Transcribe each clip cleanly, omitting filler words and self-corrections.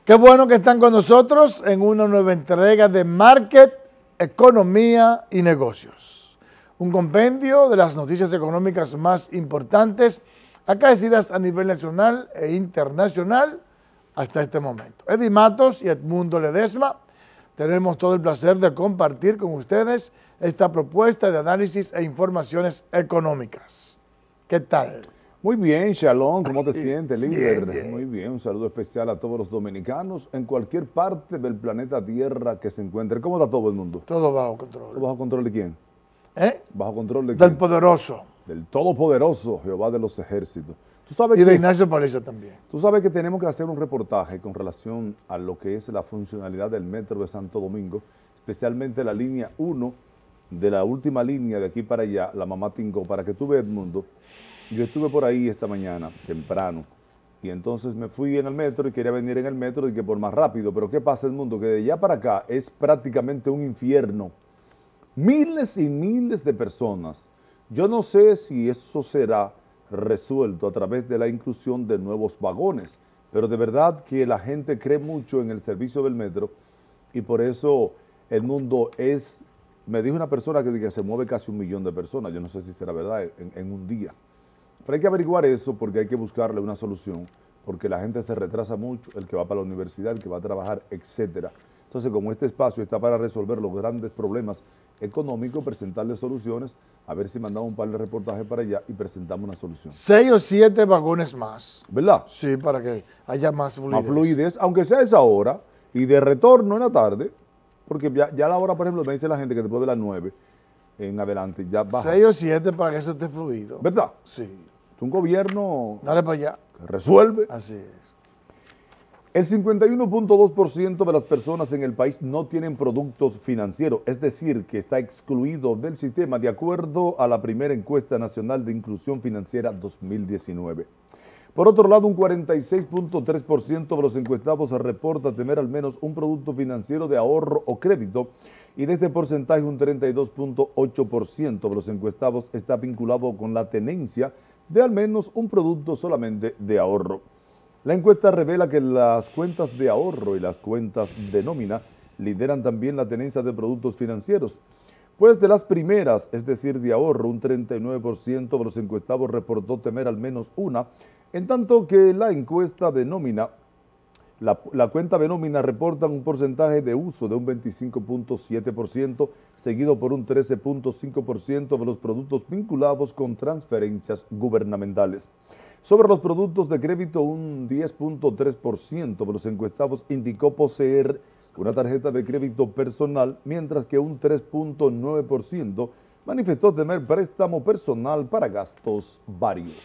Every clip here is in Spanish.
Qué bueno que están con nosotros en una nueva entrega de Market, Economía y Negocios. Un compendio de las noticias económicas más importantes acaecidas a nivel nacional e internacional hasta este momento. Eddie Matos y Edmundo Ledesma, tenemos todo el placer de compartir con ustedes esta propuesta de análisis e informaciones económicas. ¿Qué tal? Muy bien, Shalom, ¿cómo te sientes, líder? Bien. Muy bien, un saludo especial a todos los dominicanos en cualquier parte del planeta Tierra que se encuentre. ¿Cómo está todo el mundo? Todo bajo control. ¿Bajo control de quién? ¿Bajo control de Del quién? poderoso. Del todopoderoso Jehová de los ejércitos. ¿Tú sabes Y de que, Ignacio Paliza también. tú sabes que tenemos que hacer un reportaje con relación a lo que es la funcionalidad del metro de Santo Domingo, especialmente la línea 1 de la última línea de aquí para allá, la Mamá Tingó, para que tú veas, Edmundo. Yo estuve por ahí esta mañana, temprano, y entonces me fui en el metro y quería venir en el metro y que por más rápido. Pero ¿qué pasa, Edmundo? Que de allá para acá es prácticamente un infierno. Miles y miles de personas. Yo no sé si eso será resuelto a través de la inclusión de nuevos vagones, pero de verdad que la gente cree mucho en el servicio del metro y por eso el mundo es, me dijo una persona que se mueve casi 1 millón de personas, yo no sé si será verdad en un día. Pero hay que averiguar eso porque hay que buscarle una solución, porque la gente se retrasa mucho, el que va para la universidad, el que va a trabajar, etcétera. Entonces, como este espacio está para resolver los grandes problemas económicos, presentarle soluciones, a ver si mandamos un par de reportajes para allá y presentamos una solución. 6 o 7 vagones más. ¿Verdad? Sí, para que haya más fluidez. Más fluidez, aunque sea esa hora, y de retorno en la tarde, porque ya la hora, por ejemplo, me dice la gente que después de las 9 en adelante ya baja. 6 o 7 para que eso esté fluido. ¿Verdad? Sí. Es un gobierno Dale para allá. que resuelve. Así es. El 51.2% de las personas en el país no tienen productos financieros, es decir, que está excluido del sistema de acuerdo a la primera encuesta nacional de inclusión financiera 2019. Por otro lado, un 46.3% de los encuestados reporta tener al menos un producto financiero de ahorro o crédito y de este porcentaje un 32.8% de los encuestados está vinculado con la tenencia de al menos un producto solamente de ahorro. La encuesta revela que las cuentas de ahorro y las cuentas de nómina lideran también la tenencia de productos financieros, pues de las primeras, es decir, de ahorro, un 39% de los encuestados reportó tener al menos una, en tanto que la encuesta de nómina, la cuenta de nómina reportan un porcentaje de uso de un 25.7%, seguido por un 13.5% de los productos vinculados con transferencias gubernamentales. Sobre los productos de crédito, un 10.3% de los encuestados indicó poseer una tarjeta de crédito personal, mientras que un 3.9% manifestó tener préstamo personal para gastos varios.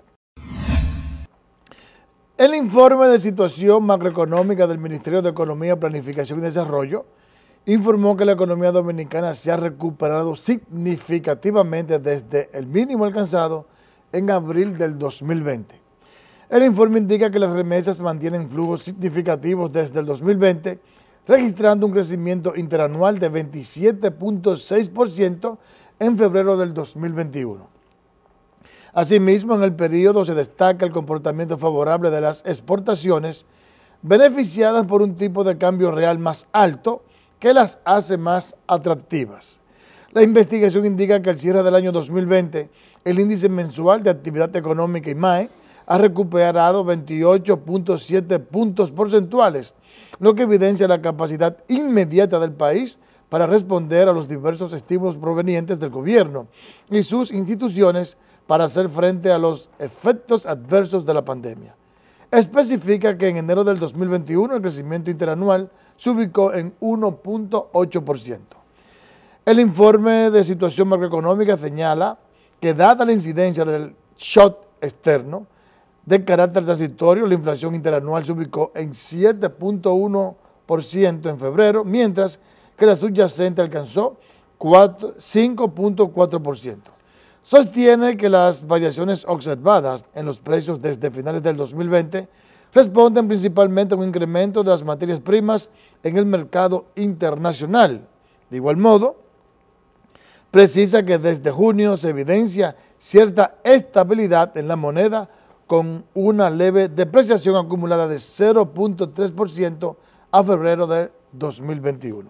El informe de situación macroeconómica del Ministerio de Economía, Planificación y Desarrollo informó que la economía dominicana se ha recuperado significativamente desde el mínimo alcanzado en abril del 2020. El informe indica que las remesas mantienen flujos significativos desde el 2020, registrando un crecimiento interanual de 27.6% en febrero del 2021. Asimismo, en el periodo se destaca el comportamiento favorable de las exportaciones, beneficiadas por un tipo de cambio real más alto que las hace más atractivas. La investigación indica que al cierre del año 2020, el índice mensual de actividad económica IMAE ha recuperado 28.7 puntos porcentuales, lo que evidencia la capacidad inmediata del país para responder a los diversos estímulos provenientes del gobierno y sus instituciones para hacer frente a los efectos adversos de la pandemia. Especifica que en enero del 2021 el crecimiento interanual se ubicó en 1.8%. El informe de situación macroeconómica señala que dada la incidencia del shock externo de carácter transitorio, la inflación interanual se ubicó en 7.1% en febrero, mientras que la subyacente alcanzó 5.4%. Sostiene que las variaciones observadas en los precios desde finales del 2020 responden principalmente a un incremento de las materias primas en el mercado internacional. De igual modo, precisa que desde junio se evidencia cierta estabilidad en la moneda con una leve depreciación acumulada de 0.3% a febrero de 2021.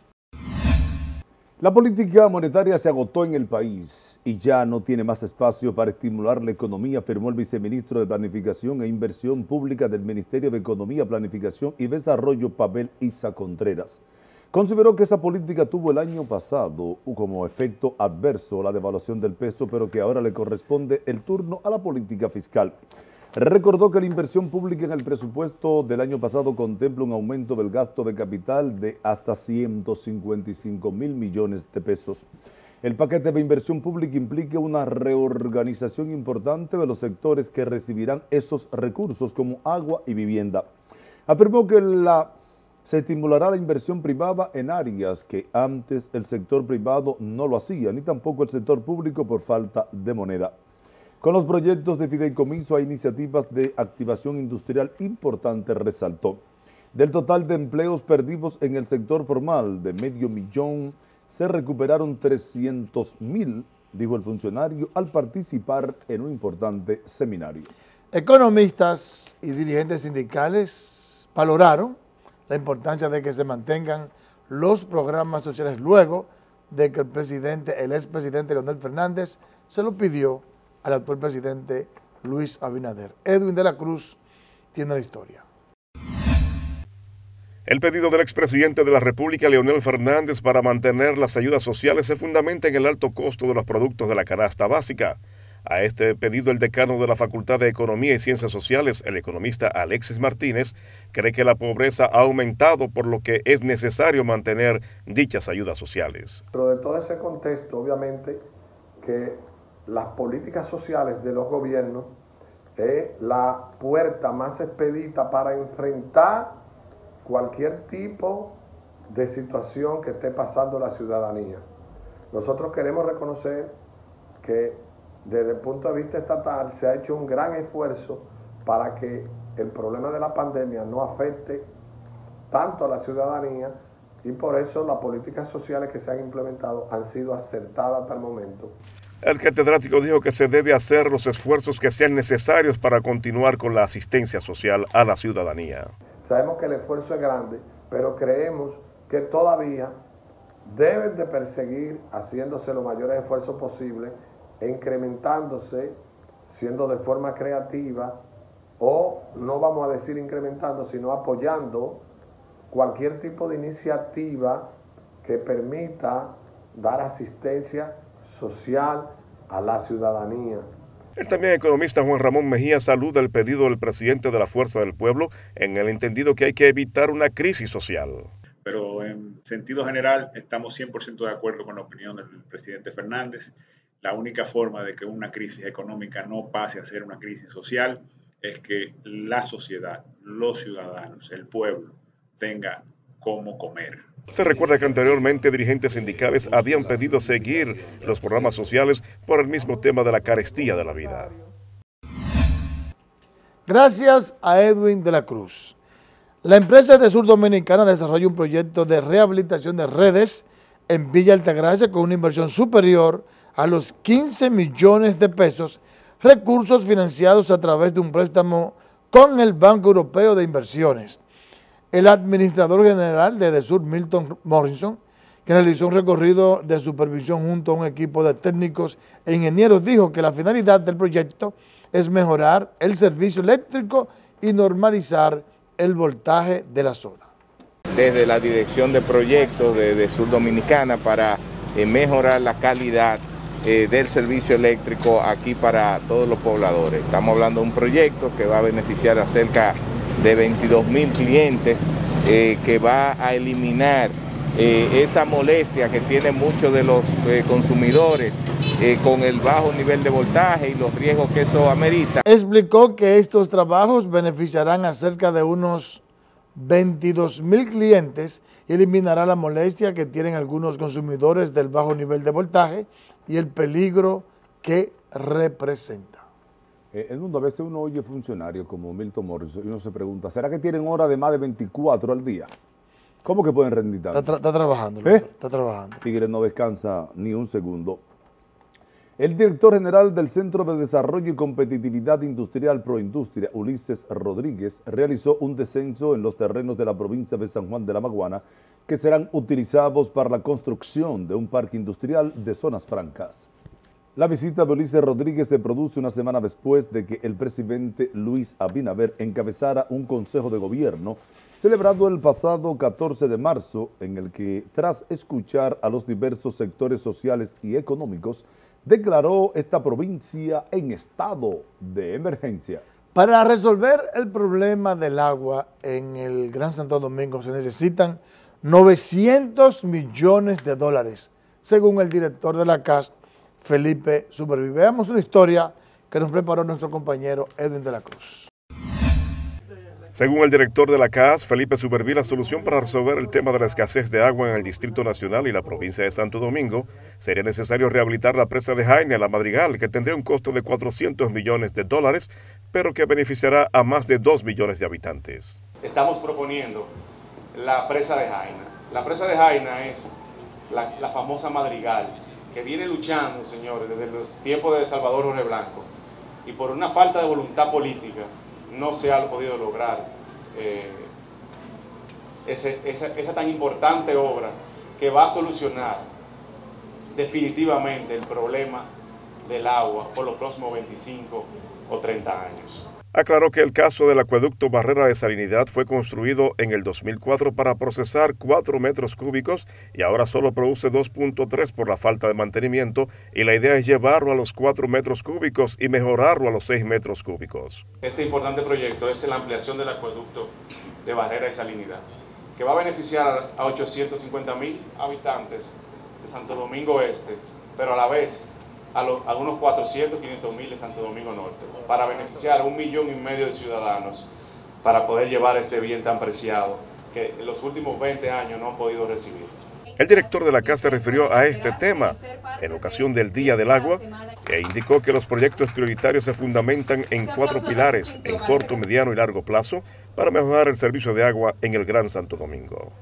La política monetaria se agotó en el país y ya no tiene más espacio para estimular la economía, afirmó el viceministro de Planificación e Inversión Pública del Ministerio de Economía, Planificación y Desarrollo, Pavel Isa Contreras. Consideró que esa política tuvo el año pasado como efecto adverso la devaluación del peso, pero que ahora le corresponde el turno a la política fiscal. Recordó que la inversión pública en el presupuesto del año pasado contempla un aumento del gasto de capital de hasta 155.000 millones de pesos. El paquete de inversión pública implica una reorganización importante de los sectores que recibirán esos recursos como agua y vivienda. Afirmó que se estimulará la inversión privada en áreas que antes el sector privado no lo hacía, ni tampoco el sector público por falta de moneda. Con los proyectos de fideicomiso hay iniciativas de activación industrial importantes, resaltó. Del total de empleos perdidos en el sector formal de 500.000, se recuperaron 300.000, dijo el funcionario al participar en un importante seminario. Economistas y dirigentes sindicales valoraron la importancia de que se mantengan los programas sociales luego de que el expresidente Leonel Fernández se lo pidió al actual presidente Luis Abinader. Edwin de la Cruz tiene la historia. El pedido del expresidente de la República, Leonel Fernández, para mantener las ayudas sociales se fundamenta en el alto costo de los productos de la canasta básica. A este pedido, el decano de la Facultad de Economía y Ciencias Sociales, el economista Alexis Martínez, cree que la pobreza ha aumentado, por lo que es necesario mantener dichas ayudas sociales. Pero de todo ese contexto, obviamente, que las políticas sociales de los gobiernos es la puerta más expedita para enfrentar cualquier tipo de situación que esté pasando la ciudadanía. Nosotros queremos reconocer que desde el punto de vista estatal se ha hecho un gran esfuerzo para que el problema de la pandemia no afecte tanto a la ciudadanía, y por eso las políticas sociales que se han implementado han sido acertadas hasta el momento. El catedrático dijo que se debe hacer los esfuerzos que sean necesarios para continuar con la asistencia social a la ciudadanía. Sabemos que el esfuerzo es grande, pero creemos que todavía deben de perseguir haciéndose los mayores esfuerzos posibles, incrementándose, siendo de forma creativa, o no vamos a decir incrementando, sino apoyando cualquier tipo de iniciativa que permita dar asistencia social a la ciudadanía. El también economista Juan Ramón Mejía saluda el pedido del presidente de la Fuerza del Pueblo en el entendido que hay que evitar una crisis social. Pero en sentido general estamos 100% de acuerdo con la opinión del presidente Fernández. La única forma de que una crisis económica no pase a ser una crisis social es que la sociedad, los ciudadanos, el pueblo tenga cómo comer. Se recuerda que anteriormente dirigentes sindicales habían pedido seguir los programas sociales por el mismo tema de la carestía de la vida. Gracias a Edwin de la Cruz. La empresa de Sur Dominicana desarrolla un proyecto de rehabilitación de redes en Villa Altagracia con una inversión superior a los 15 millones de pesos, recursos financiados a través de un préstamo con el Banco Europeo de Inversiones. El administrador general de Edesur, Milton Morrison, que realizó un recorrido de supervisión junto a un equipo de técnicos e ingenieros, dijo que la finalidad del proyecto es mejorar el servicio eléctrico y normalizar el voltaje de la zona. Desde la dirección de proyectos de Sur Dominicana para mejorar la calidad del servicio eléctrico aquí para todos los pobladores. Estamos hablando de un proyecto que va a beneficiar a cerca de 22.000 clientes, que va a eliminar esa molestia que tienen muchos de los consumidores con el bajo nivel de voltaje y los riesgos que eso amerita. Explicó que estos trabajos beneficiarán a cerca de unos 22.000 clientes y eliminará la molestia que tienen algunos consumidores del bajo nivel de voltaje y el peligro que representa. Edmundo, a veces uno oye funcionarios como Milton Morrison y uno se pregunta, ¿será que tienen horas de más de 24 al día? ¿Cómo que pueden rendir tanto? Está trabajando, está trabajando. Tigre no descansa ni un segundo. El director general del Centro de Desarrollo y Competitividad Industrial Proindustria, Ulises Rodríguez, realizó un descenso en los terrenos de la provincia de San Juan de la Maguana que serán utilizados para la construcción de un parque industrial de zonas francas. La visita de Ulises Rodríguez se produce una semana después de que el presidente Luis Abinader encabezara un consejo de gobierno celebrado el pasado 14 de marzo, en el que, tras escuchar a los diversos sectores sociales y económicos, declaró esta provincia en estado de emergencia. Para resolver el problema del agua en el Gran Santo Domingo se necesitan 900 millones de dólares, según el director de la CAS, Felipe Supervive. Veamos una historia que nos preparó nuestro compañero Edwin de la Cruz. Según el director de la CAS, Felipe Supervive, la solución para resolver el tema de la escasez de agua en el Distrito Nacional y la provincia de Santo Domingo sería necesario rehabilitar la presa de Jaina, La Madrigal, que tendría un costo de 400 millones de dólares, pero que beneficiará a más de 2 millones de habitantes. Estamos proponiendo la presa de Jaina. La presa de Jaina es la famosa Madrigal, que viene luchando, señores, desde los tiempos de Salvador Jorge Blanco, y por una falta de voluntad política no se ha podido lograr esa tan importante obra que va a solucionar definitivamente el problema del agua por los próximos 25 o 30 años. Aclaró que el caso del acueducto Barrera de Salinidad fue construido en el 2004 para procesar 4 metros cúbicos y ahora solo produce 2.3 por la falta de mantenimiento, y la idea es llevarlo a los 4 metros cúbicos y mejorarlo a los 6 metros cúbicos. Este importante proyecto es la ampliación del acueducto de Barrera de Salinidad, que va a beneficiar a 850,000 habitantes de Santo Domingo Este, pero a la vez a unos 400, 500,000 de Santo Domingo Norte, para beneficiar a 1,5 millones de ciudadanos, para poder llevar este bien tan preciado que en los últimos 20 años no han podido recibir. El director de la CAS se refirió a este tema en ocasión del Día del Agua e indicó que los proyectos prioritarios se fundamentan en 4 pilares en corto, mediano y largo plazo para mejorar el servicio de agua en el Gran Santo Domingo.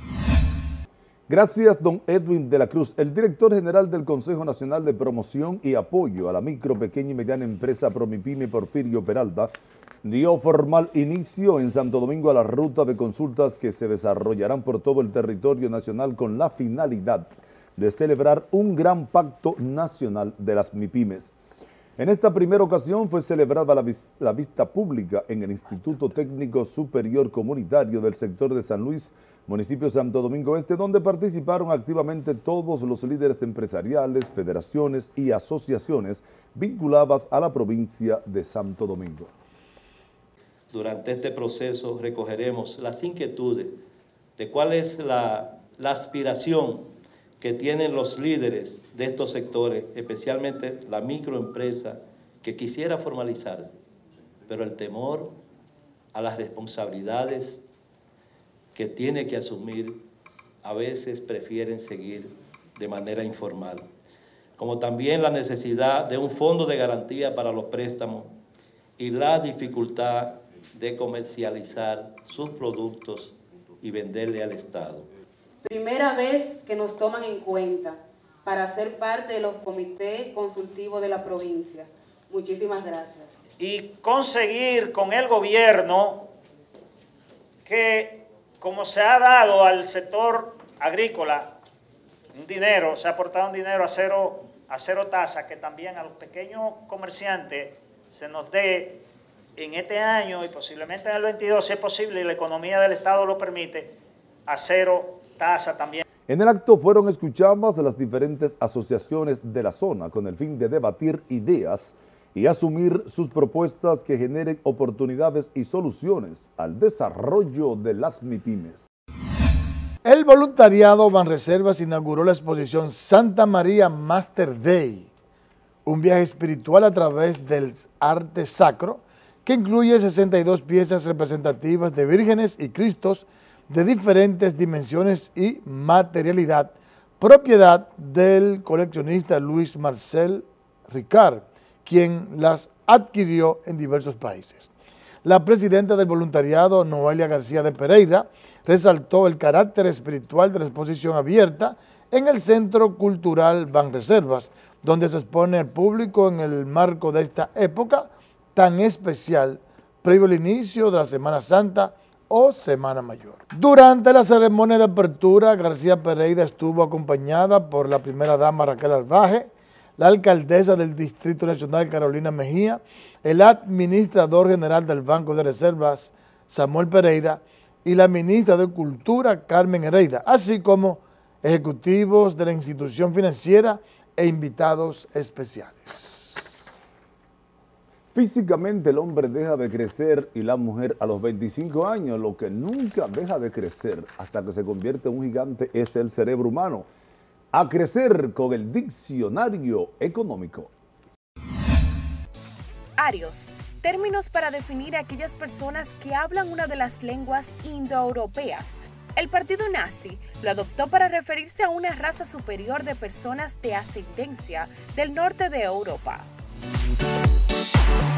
Gracias, don Edwin de la Cruz. El director general del Consejo Nacional de Promoción y Apoyo a la Micro, Pequeña y Mediana Empresa Promipyme, Porfirio Peralta, dio formal inicio en Santo Domingo a la ruta de consultas que se desarrollarán por todo el territorio nacional con la finalidad de celebrar un gran pacto nacional de las MIPYMES. En esta primera ocasión fue celebrada la vista pública en el Instituto Técnico Superior Comunitario del sector de San Luis, municipio de Santo Domingo Este, donde participaron activamente todos los líderes empresariales, federaciones y asociaciones vinculadas a la provincia de Santo Domingo. Durante este proceso recogeremos las inquietudes de cuál es la aspiración que tienen los líderes de estos sectores, especialmente la microempresa que quisiera formalizarse, pero el temor a las responsabilidades que tiene que asumir, a veces prefieren seguir de manera informal, como también la necesidad de un fondo de garantía para los préstamos y la dificultad de comercializar sus productos y venderle al Estado. Primera vez que nos toman en cuenta para ser parte de los comités consultivos de la provincia. Muchísimas gracias. Y conseguir con el gobierno que, como se ha dado al sector agrícola un dinero, se ha aportado un dinero a cero tasa, que también a los pequeños comerciantes se nos dé en este año y posiblemente en el 22, si es posible y la economía del Estado lo permite, a cero tasa también. En el acto fueron escuchadas las diferentes asociaciones de la zona con el fin de debatir ideas y asumir sus propuestas que generen oportunidades y soluciones al desarrollo de las MIPYMES. El voluntariado Banreservas inauguró la exposición Santa María Master Day, un viaje espiritual a través del arte sacro que incluye 62 piezas representativas de vírgenes y cristos de diferentes dimensiones y materialidad, propiedad del coleccionista Luis Marcel Ricard, quien las adquirió en diversos países. La presidenta del voluntariado, Noelia García de Pereira, resaltó el carácter espiritual de la exposición abierta en el Centro Cultural Banreservas, donde se expone al público en el marco de esta época tan especial, previo al inicio de la Semana Santa o Semana Mayor. Durante la ceremonia de apertura, García Pereira estuvo acompañada por la primera dama Raquel Arbaje, la alcaldesa del Distrito Nacional Carolina Mejía, el administrador general del Banco de Reservas Samuel Pereira y la ministra de Cultura Carmen Hereida, así como ejecutivos de la institución financiera e invitados especiales. Físicamente el hombre deja de crecer y la mujer a los 25 años. Lo que nunca deja de crecer hasta que se convierte en un gigante es el cerebro humano. A crecer con el diccionario económico. Arios, términos para definir a aquellas personas que hablan una de las lenguas indoeuropeas. El partido nazi lo adoptó para referirse a una raza superior de personas de ascendencia del norte de Europa.